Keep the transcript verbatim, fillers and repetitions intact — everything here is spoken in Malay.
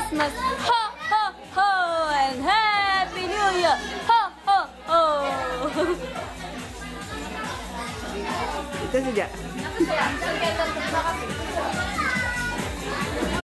Christmas. Ho, ho, ho. And Happy New Year. Ho, ho, ho. Itu saja.